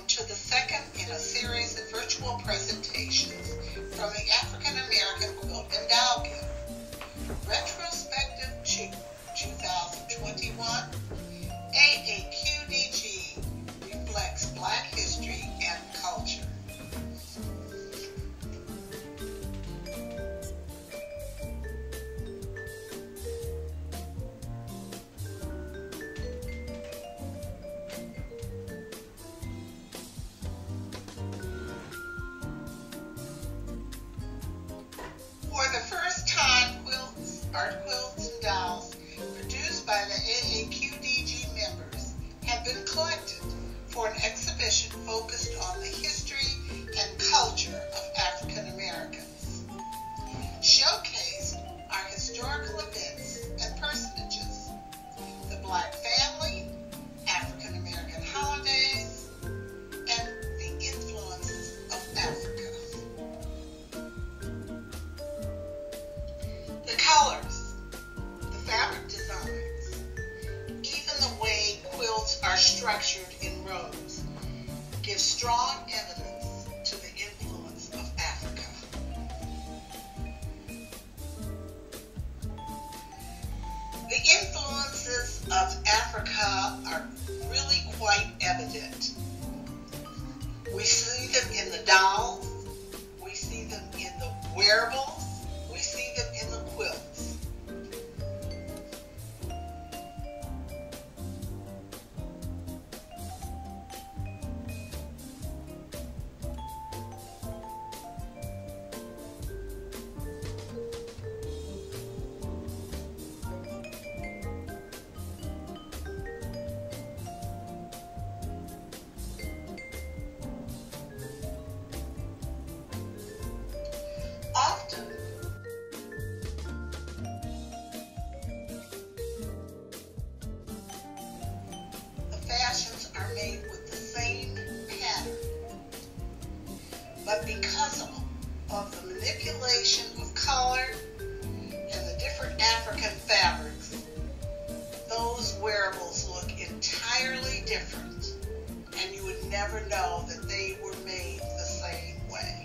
Welcome to the second in a series of virtual presentations from the African American Quilt and Dowel Guild. Retrospective 2021, Aaqdg reflects Black history and culture. For the first time, art quilts and dowels produced by the Aaqdg members have been collected for an exhibition focused on the history and culture of African Americans. Showcased are historical events and personages, the Black family, African American holidays, and the influences of Africa. The colors, the fabric designs, even the way quilts are structured in rows give strong evidence to the influence of Africa. The influences of Africa are really quite evident. We see them in the dowels, we see them in the wearables, we see them in the quilts. Often, the fashions are made with the same pattern, but because of the manipulation of color and the different African fabrics, those wearables look entirely different, and you would never know that they were made the same way.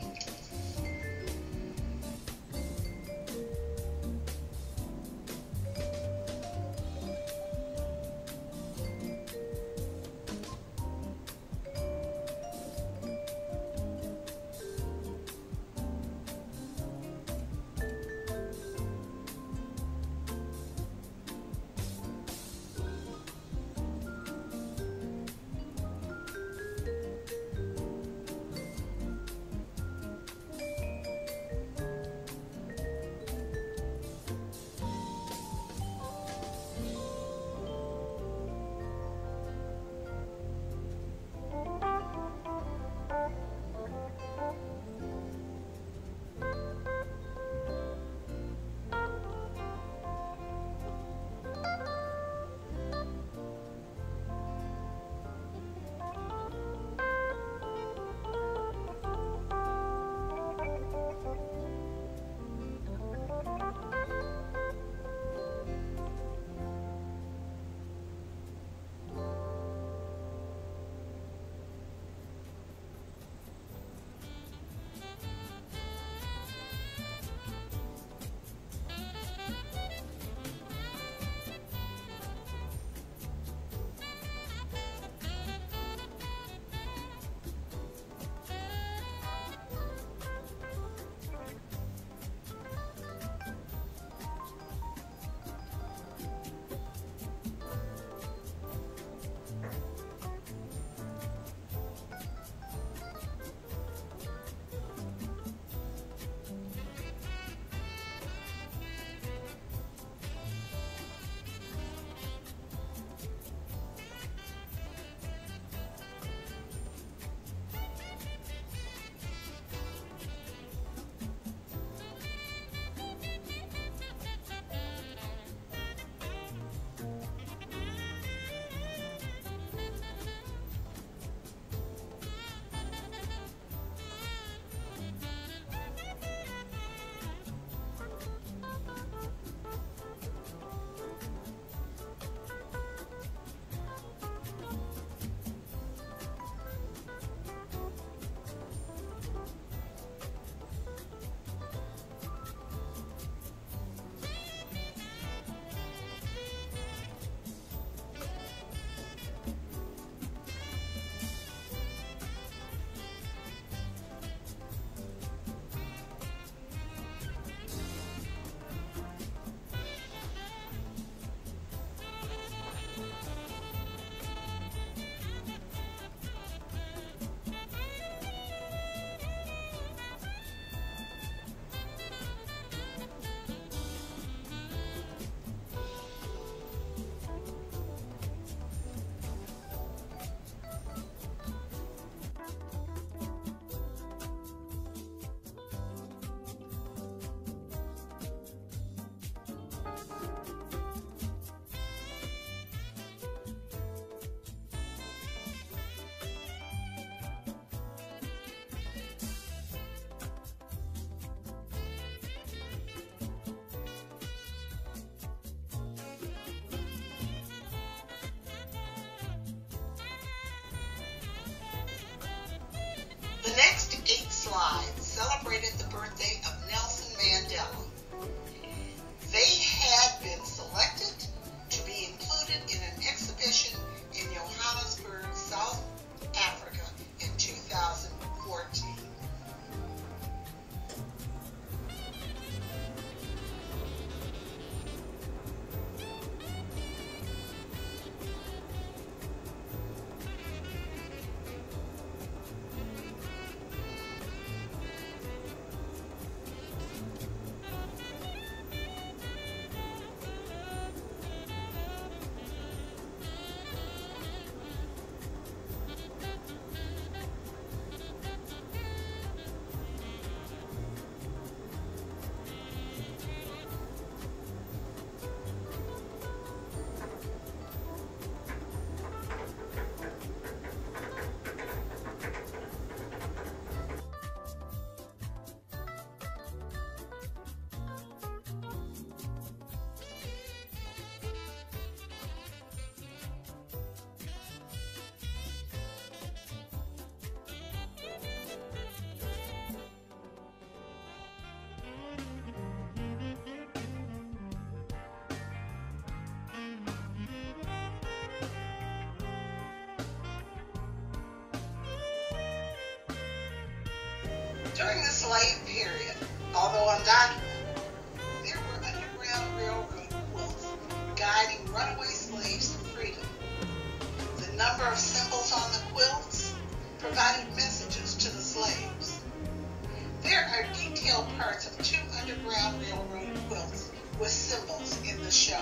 During the slave period, although undocumented, there were Underground Railroad quilts guiding runaway slaves to freedom. The number of symbols on the quilts provided messages to the slaves. There are detailed parts of 2 Underground Railroad quilts with symbols in the show.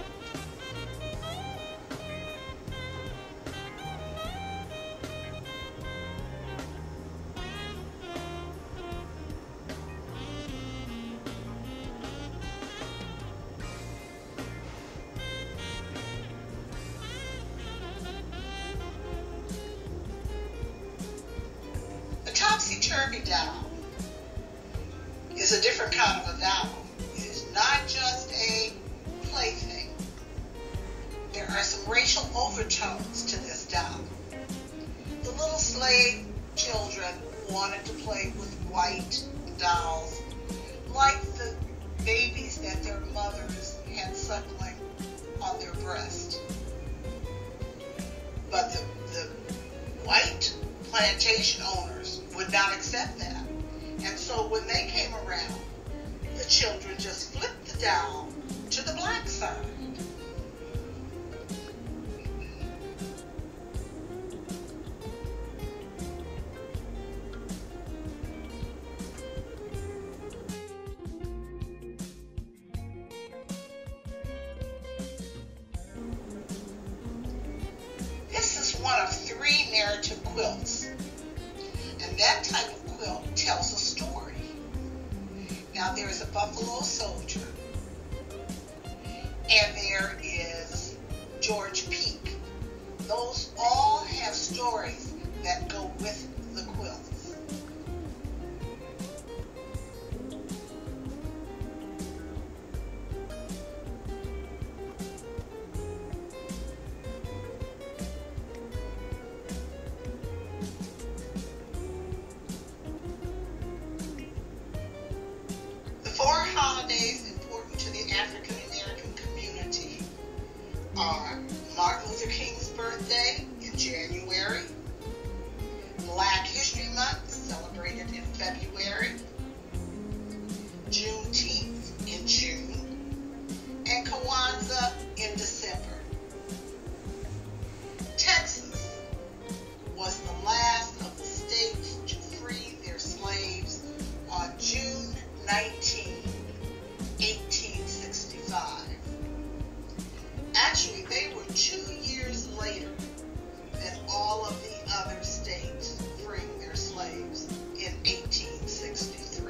Topsy-turvy dowel is a different kind of a dowel. It is not just a plaything. There are some racial overtones to this dowel. The little slave children wanted to play with white dolls, like the babies that their mothers had suckling on their breast. But the white plantation owners would not accept that. And so when they came around, the children just flipped the dowel to the black side. This is one of 3 narrative quilts. And that type of quilt tells a story. Now there is a buffalo soldier, and there is George Peak. Those all have stories that go with the quilts. The 4 holidays important to the African American community are Martin Luther King's birthday in January, Black History Month, celebrated in February, Juneteenth in June, and Kwanzaa in December. Texas was the last of the states to free their slaves on June 19, 1865. Actually, they were 2 years later than all of the other states freeing their slaves in 1863.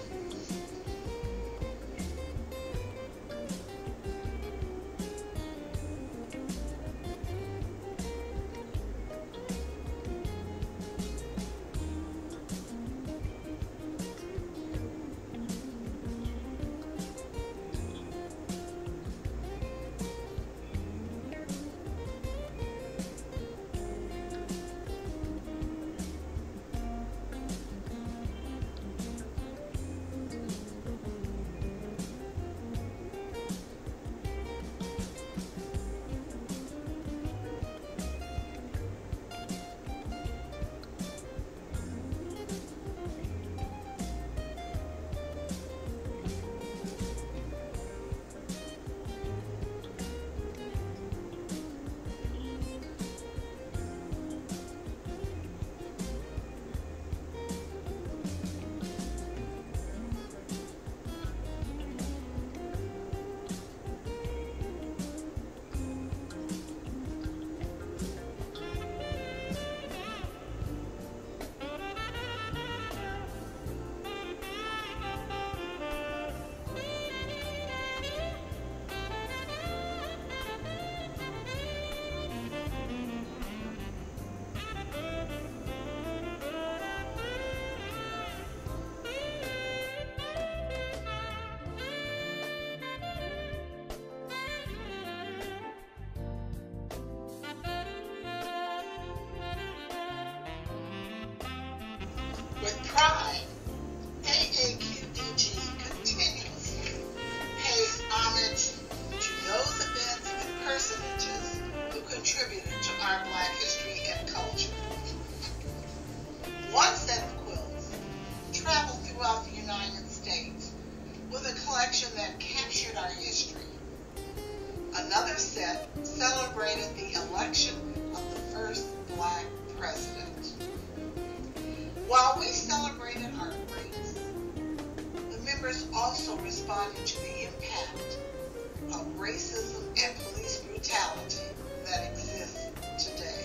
With pride, Aaqdg continuously pays homage to those events and personages who contributed to our Black history and culture. One set of quilts members also responded to the impact of racism and police brutality that exists today.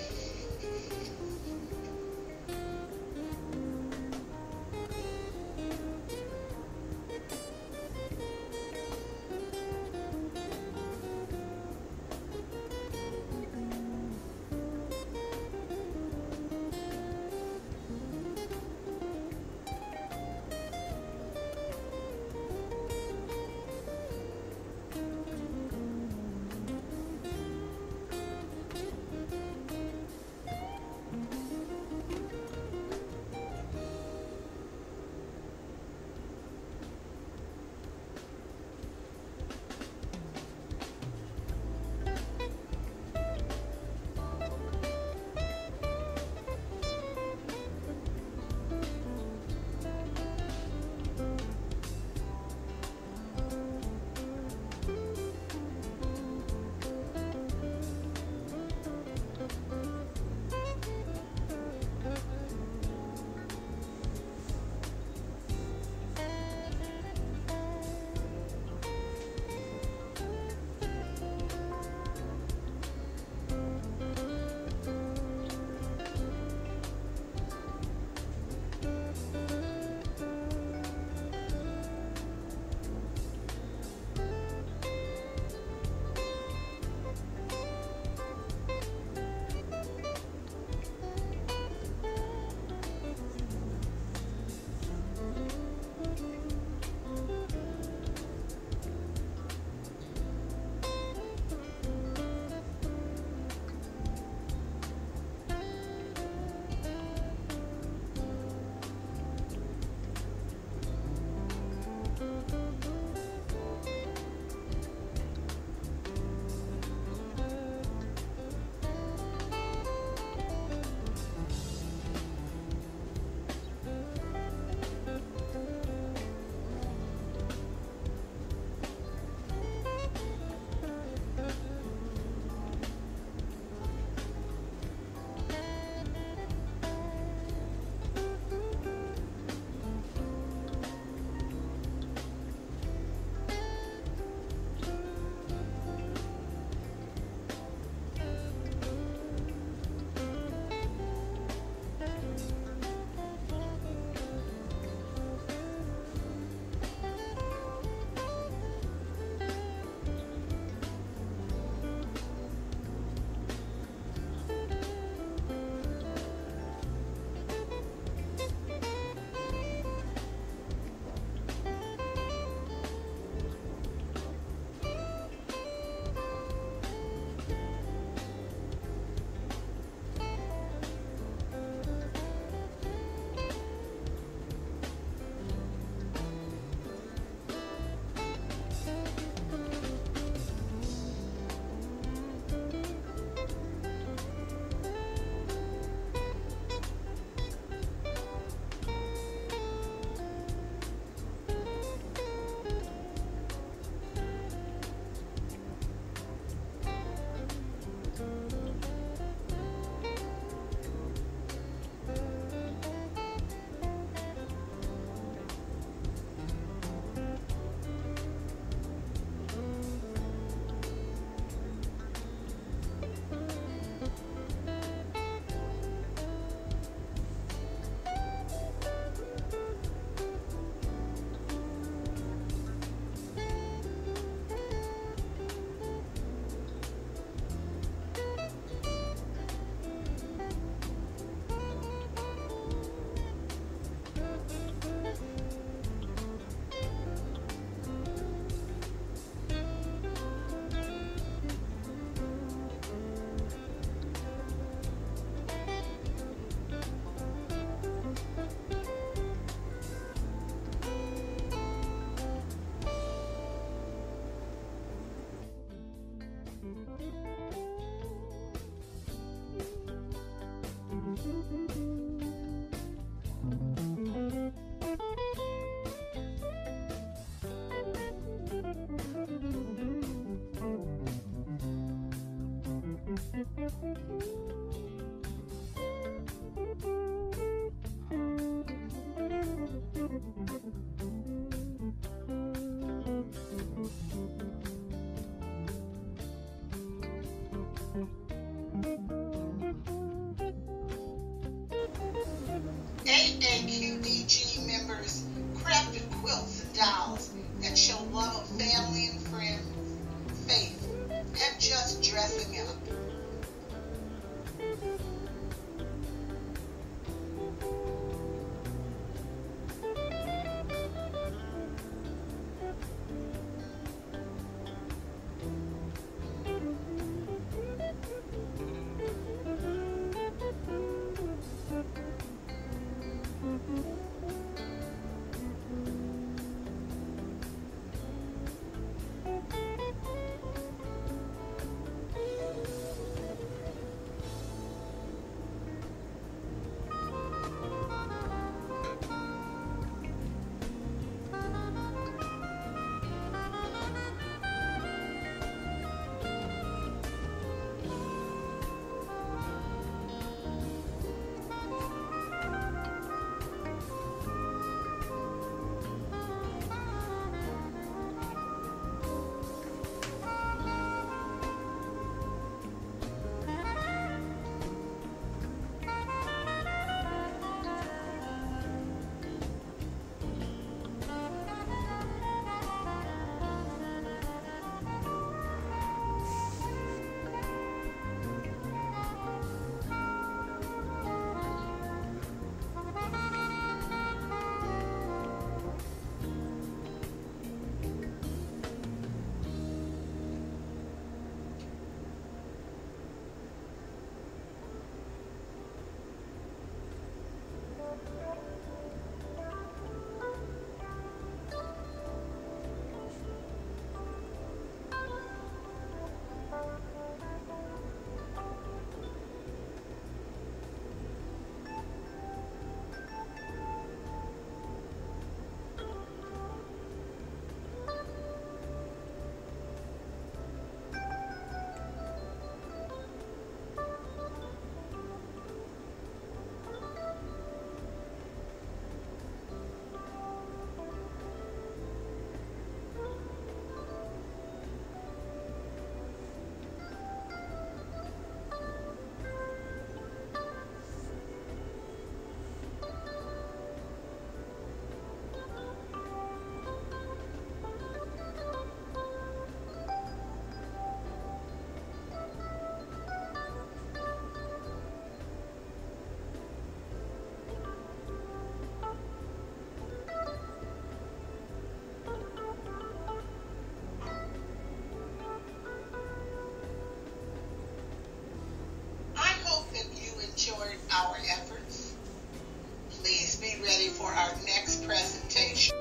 our efforts. Please be ready for our next presentation.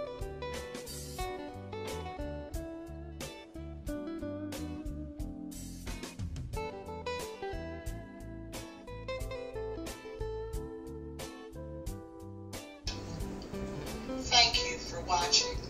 Thank you for watching.